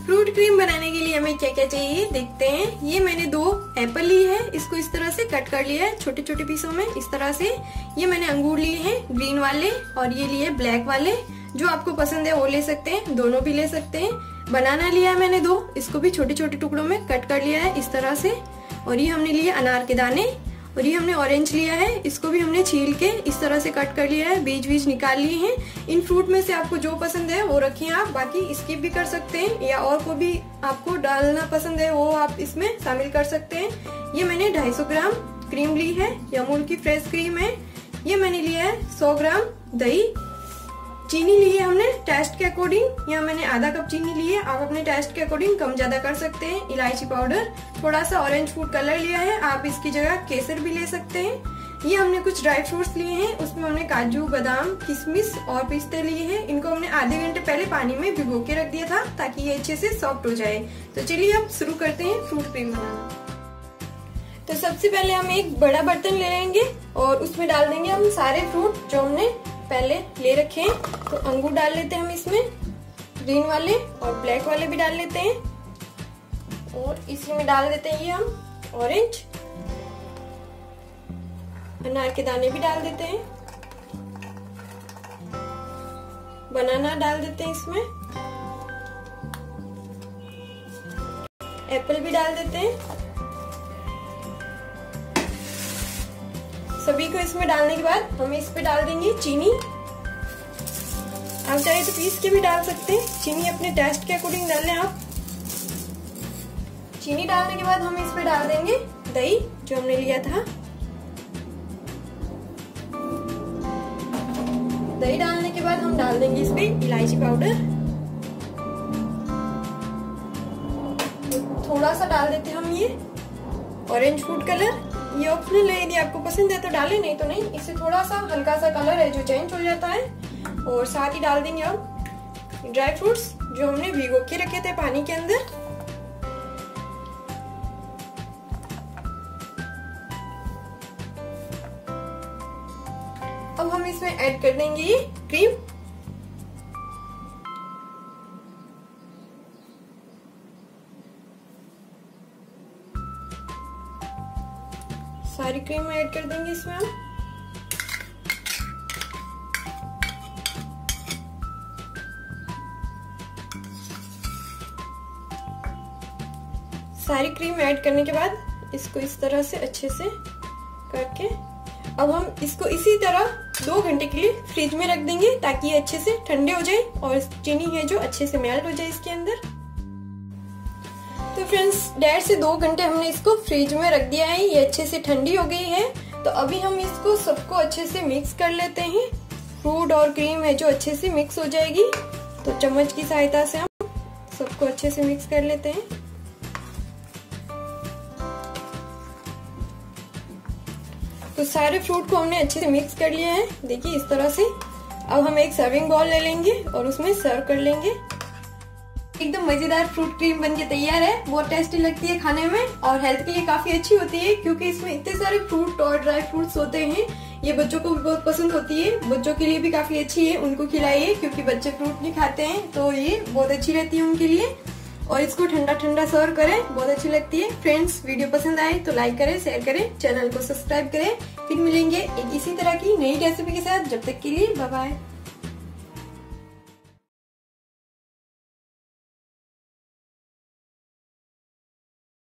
Fruit cream बनाने के लिए हमें क्या क्या चाहिए देखते हैं। ये मैंने 2 एप्पल ली है, इसको इस तरह से कट कर लिया है छोटे छोटे पीसों में इस तरह से। ये मैंने अंगूर लिए हैं ग्रीन वाले और ये लिए ब्लैक वाले, जो आपको पसंद है वो ले सकते हैं, दोनों भी ले सकते हैं। बनाना लिया है मैंने 2, इसको भी छोटे छोटे टुकड़ों में कट कर लिया है इस तरह से। और ये हमने लिए अनार के दाने और ये हमने ऑरेंज लिया है, इसको भी हमने छील के इस तरह से कट कर लिया है, बीज बीज निकाल लिए हैं। इन फ्रूट में से आपको जो पसंद है वो रखिए आप, बाकी स्किप भी कर सकते हैं या और को भी आपको डालना पसंद है वो आप इसमें शामिल कर सकते हैं। ये मैंने 250 ग्राम क्रीम ली है, ये अमूल की फ्रेश क्रीम है। ये मैंने लिया है 100 ग्राम दही। चीनी ली है हमने टेस्ट के अकॉर्डिंग, यहाँ मैंने आधा कप चीनी ली है, आप अपने टेस्ट के अकॉर्डिंग कम ज्यादा कर सकते हैं। इलायची पाउडर, थोड़ा सा ऑरेंज फूड कलर लिया है, आप इसकी जगह केसर भी ले सकते हैं। ये हमने कुछ ड्राई फ्रूट्स लिए हैं, उसमें हमने काजू बादाम किशमिश और पिस्ते लिए हैं। इनको हमने आधे घंटे पहले पानी में भिगो के रख दिया था ताकि ये अच्छे से सॉफ्ट हो जाए। तो चलिए अब शुरू करते हैं फ्रूट क्रीम बनाना। तो सबसे पहले हम एक बड़ा बर्तन ले लेंगे और उसमें डाल देंगे हम सारे फ्रूट जो हमने पहले ले रखे हैं। तो अंगूर डाल लेते हैं हम इसमें, ग्रीन वाले और ब्लैक वाले भी डाल लेते हैं। और इसी में डाल देते हैं ये हम ऑरेंज, अनार के दाने भी डाल देते हैं, बनाना डाल देते हैं इसमें, एप्पल भी डाल देते हैं। सभी को इसमें डालने के बाद हम इस पे डाल देंगे चीनी। आप चाहे तो पीस के भी डाल सकते हैं, चीनी अपने टेस्ट के अकॉर्डिंग डाल लें आप। चीनी डालने के बाद हम इस पे डाल देंगे दही जो हमने लिया था। दही डालने के बाद हम डाल देंगे इस पे इलायची पाउडर, थोड़ा सा डाल देते हैं हम ये ऑरेंज फूड कलर। ये ऑप्शनल है, यदि आपको पसंद है तो डालें, नहीं तो नहीं। इससे थोड़ा सा हल्का सा कलर है जो चेंज हो जाता है। और साथ ही डाल देंगे अब ड्राई फ्रूट्स जो हमने भिगो के रखे थे पानी के अंदर। अब हम इसमें ऐड कर देंगे ये क्रीम। सारी क्रीम ऐड कर देंगे इसमें हम। सारी क्रीम ऐड करने के बाद इसको इस तरह से अच्छे से करके अब हम इसको इसी तरह 2 घंटे के लिए फ्रिज में रख देंगे ताकि ये अच्छे से ठंडे हो जाए और चीनी है जो अच्छे से मेल्ट हो जाए इसके अंदर। तो फ्रेंड्स 1.5 से 2 घंटे हमने इसको फ्रिज में रख दिया है, ये अच्छे से ठंडी हो गई है। तो अभी हम इसको सबको अच्छे से मिक्स कर लेते हैं। फ्रूट और क्रीम है जो अच्छे से मिक्स हो जाएगी, तो चम्मच की सहायता से हम सबको अच्छे से मिक्स कर लेते हैं। तो सारे फ्रूट को हमने अच्छे से मिक्स कर लिया है, देखिए इस तरह से। अब हम एक सर्विंग बाउल ले लेंगे और उसमें सर्व कर लेंगे। एकदम मजेदार फ्रूट क्रीम बनके तैयार है, बहुत टेस्टी लगती है खाने में और हेल्थ के लिए काफी अच्छी होती है क्योंकि इसमें इतने सारे फ्रूट और ड्राई फ्रूट्स होते हैं। ये बच्चों को भी बहुत पसंद होती है, बच्चों के लिए भी काफी अच्छी है, उनको खिलाइए क्योंकि बच्चे फ्रूट नहीं खाते हैं, तो ये बहुत अच्छी रहती है उनके लिए। और इसको ठंडा ठंडा सर्व करें, बहुत अच्छी लगती है। फ्रेंड्स वीडियो पसंद आए तो लाइक करें, शेयर करें, चैनल को सब्सक्राइब करें। फिर मिलेंगे एक इसी तरह की नई रेसिपी के साथ, जब तक के लिए बाय बाय।